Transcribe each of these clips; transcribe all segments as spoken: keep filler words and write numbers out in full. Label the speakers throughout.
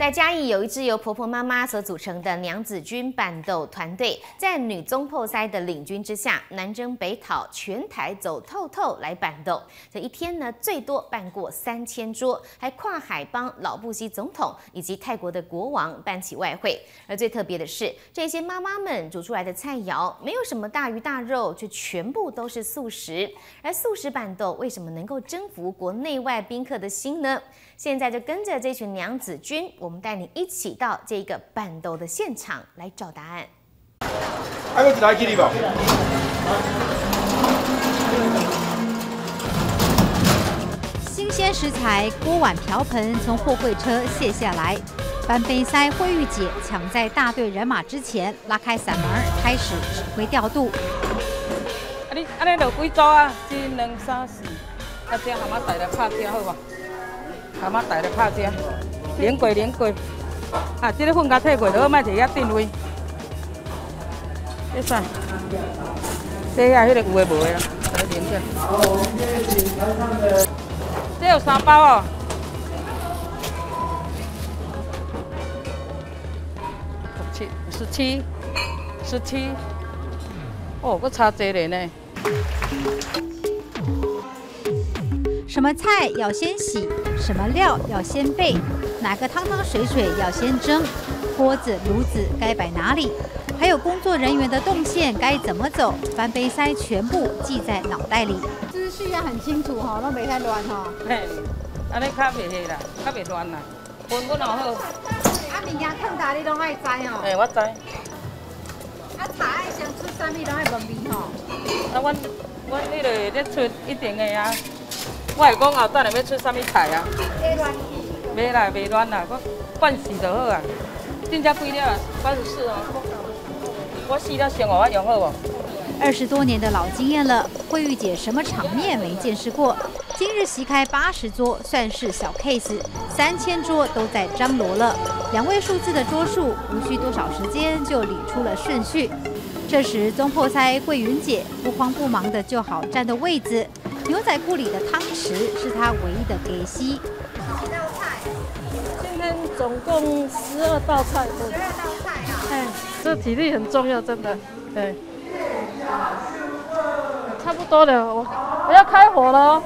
Speaker 1: 在嘉义有一支由婆婆妈妈所组成的娘子军办斗团队，在女中破塞的领军之下，南征北讨，全台走透透来办斗。这一天呢，最多办过三千桌，还跨海帮老布希总统以及泰国的国王办起外汇。而最特别的是，这些妈妈们煮出来的菜肴，没有什么大鱼大肉，却全部都是素食。而素食办斗为什么能够征服国内外宾客的心呢？现在就跟着这群娘子军，我们带你一起到这个办斗的现场来找答案。
Speaker 2: 还有一台记哩无？
Speaker 3: 新鲜食材、锅碗瓢盆从货柜车卸下来，班杯塞慧玉姐抢在大队人马之前，拉开伞门，开始指挥调度。
Speaker 4: 啊，你安尼就几组啊？一、两、三、四，啊，这蛤蟆带来拍这好无？蛤蟆带来拍这，连过连过。啊，这个粉甲退过，就莫摕遐定位。这啥？这啊，迄个有诶无诶啊？来连起。这有三包哦。十七、十七、十七。哦，佫差侪咧呢。
Speaker 3: 什么菜要先洗，什么料要先备，哪个汤汤水水要先蒸，锅子炉子该摆哪里，还有工作人员的动线该怎么走，班杯塞全部记在脑袋里。
Speaker 5: 资讯要很清楚哈，拢袂太乱哈。
Speaker 4: 嘿，安尼较袂迄啦，较袂乱啦，分分好好。
Speaker 5: 啊，物件放大你拢爱知哦。
Speaker 4: 嘿，我知。
Speaker 5: 啊，菜爱先出啥物拢爱问味吼。
Speaker 4: 啊，阮阮迄个咧出一定的啊。我会讲后等下要出啥物菜啊？
Speaker 5: 袂乱去。
Speaker 4: 袂啦，袂乱啦，我惯洗就好啊。真正几了啊？八十四哦。我洗了先，我用好无？
Speaker 3: 二十多年的老经验了，慧玉姐什么场面没见识过？今日席开八十桌，算是小 case， 三千桌都在张罗了。两位数字的桌数，无需多少时间就理出了顺序。这时，中破塞桂云姐不慌不忙的就好站的位子。牛仔裤里的汤匙是她唯一的给息。
Speaker 5: 几道菜？
Speaker 6: 今天总共十二道菜。
Speaker 5: 十二道菜啊！
Speaker 6: 哎，这体力很重要，真的。对。差不多了，我我要开火了哦。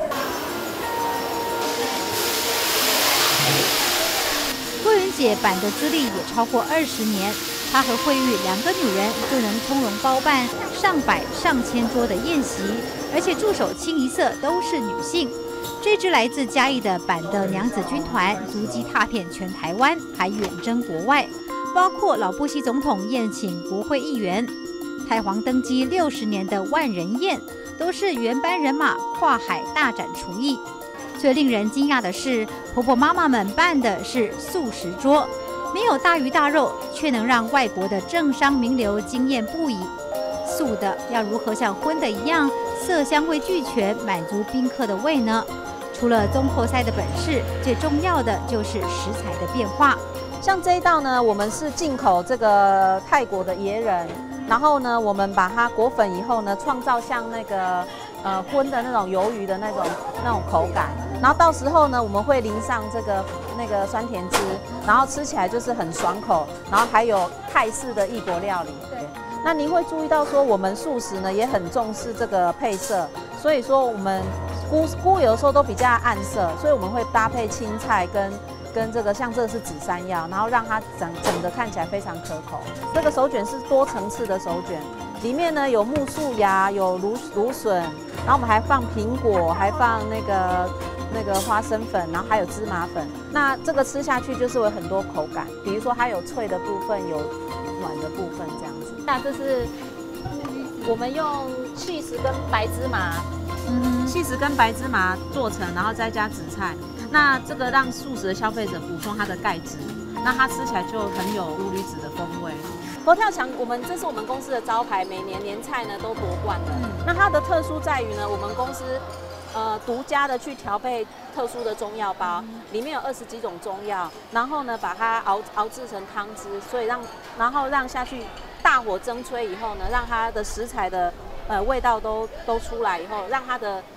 Speaker 3: 桂云姐办的资历也超过二十年，她和慧玉两个女人就能从容包办上百上千桌的宴席，而且助手清一色都是女性。这支来自嘉义的板的娘子军团，足迹踏遍全台湾，还远征国外，包括老布希总统宴请国会议员，太皇登基六十年的万人宴，都是原班人马跨海大展厨艺。最令人惊讶的是，婆婆妈妈们办的是素食桌，没有大鱼大肉，却能让外国的政商名流惊艳不已。素的要如何像荤的一样，色香味俱全，满足宾客的胃呢？除了中破塞的本事，最重要的就是食材的变化。
Speaker 7: 像这一道呢，我们是进口这个泰国的椰仁，然后呢，我们把它裹粉以后呢，创造像那个呃荤的那种鱿鱼的那种那种口感。然后到时候呢，我们会淋上这个那个酸甜汁，然后吃起来就是很爽口。然后还有泰式的异国料理。对。那您会注意到说，我们素食呢也很重视这个配色，所以说我们菇菇有的时候都比较暗色，所以我们会搭配青菜跟。跟这个像这个是紫山药，然后让它整整个看起来非常可口。这个手卷是多层次的手卷，里面呢有木薯芽，有芦芦笋，然后我们还放苹果，还放那个那个花生粉，然后还有芝麻粉。那这个吃下去就是有很多口感，比如说它有脆的部分，有软的部分这样子。那这是我们用cheese跟白芝麻，嗯，cheese跟白芝麻做成，然后再加紫菜。那这个让素食的消费者补充它的钙质，那它吃起来就很有乌鱼子的风味。佛跳墙，我们这是我们公司的招牌，每年年菜呢都夺冠的。嗯、那它的特殊在于呢，我们公司呃独家的去调配特殊的中药包，里面有二十几种中药，然后呢把它熬熬制成汤汁，所以让然后让下去大火蒸炊以后呢，让它的食材的呃味道都都出来以后，让它的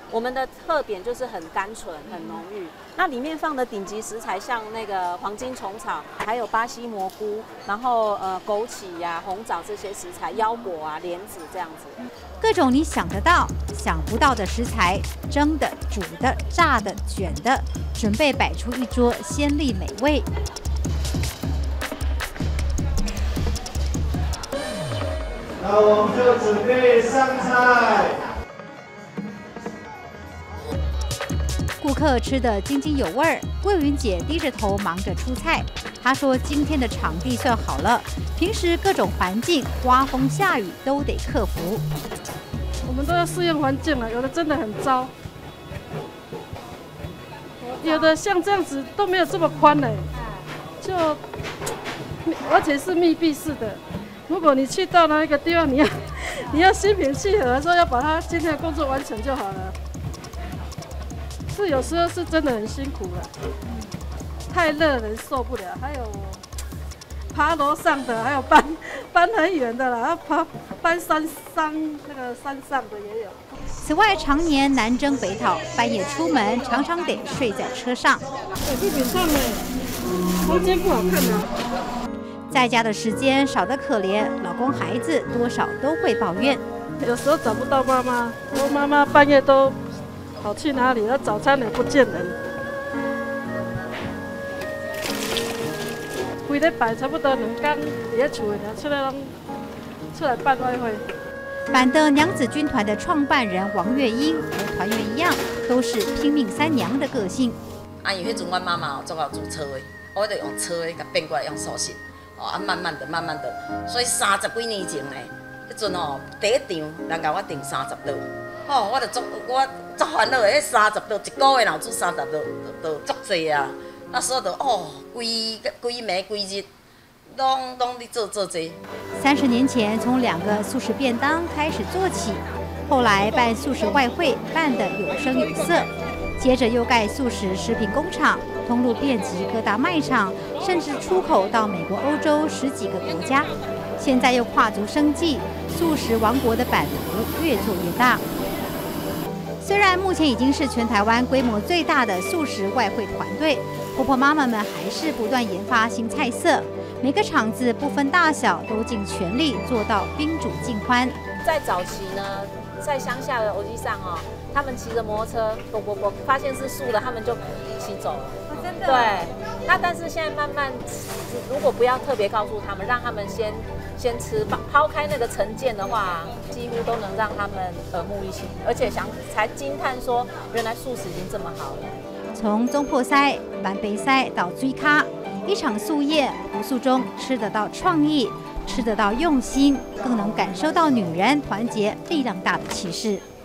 Speaker 7: 我们的特点就是很单纯、很浓郁。那里面放的顶级食材，像那个黄金虫草，还有巴西蘑菇，然后呃枸杞呀、啊、红枣这些食材，腰果啊、莲子这样子。
Speaker 3: 各种你想得到、想不到的食材，蒸的、煮的、炸的、卷的，准备摆出一桌鲜丽美味。
Speaker 2: 那我们就准备上菜。
Speaker 3: 顾客吃得津津有味儿，桂云姐低着头忙着出菜。她说今天的场地算好了，平时各种环境，刮风下雨都得克服。
Speaker 6: 我们都要适应环境了，有的真的很糟，有的像这样子都没有这么宽嘞，就而且是密闭式的。如果你去到那一个地方，你要你要心平气和说要把它今天的工作完成就好了。是有时候是真的很辛苦了，太热人受不了。还有爬楼上的，还有搬搬很远的啦，爬搬山上那个山上的也有。
Speaker 3: 此外，常年南征北讨，半夜出门常常得睡在车上。
Speaker 6: 我不比上哎，房间不好看啊。
Speaker 3: 在家的时间少得可怜，老公孩子多少都会抱怨。
Speaker 6: 有时候找不到妈妈，我妈妈半夜都跑去哪里？那早餐也不见人。规礼拜差不多两天伫喺厝里，出来拢出来办外汇。
Speaker 3: 板的娘子军团的创办人王月英和团员一样，都是拼命三娘的个性。
Speaker 8: 啊，因为迄阵阮妈妈哦，做到做车的，我就用车的，甲变过来用素食。哦，啊，慢慢的，慢慢的，所以三十几年前呢，迄阵哦，第一场人甲我订三十道，哦，我就足我足烦恼的，迄三十道一个月若煮三十道，就就足济啊。那时候就哦，规规暝规日，拢拢伫做做这。
Speaker 3: 三十年前，从两个素食便当开始做起，后来办素食外汇，办得有声有色。接着又盖素食食品工厂，通路遍及各大卖场，甚至出口到美国、欧洲十几个国家。现在又跨足生计，素食王国的版图越做越大。虽然目前已经是全台湾规模最大的素食外汇团队，婆婆妈妈们还是不断研发新菜色，每个厂子不分大小都尽全力做到宾主尽欢。
Speaker 7: 在早期呢，在乡下的欧基上哦。他们骑着摩托车，啵啵啵，发现是素的，他们就骑走。
Speaker 3: 哦、真的。
Speaker 7: 对，那但是现在慢慢，如果不要特别告诉他们，让他们先先吃，抛开那个成见的话，几乎都能让他们耳目一新，而且想才惊叹说，原来素食已经这么好了。
Speaker 3: 从中破塞、板杯塞到追咖，一场素宴，朴素中吃得到创意，吃得到用心，更能感受到女人团结力量大的气势。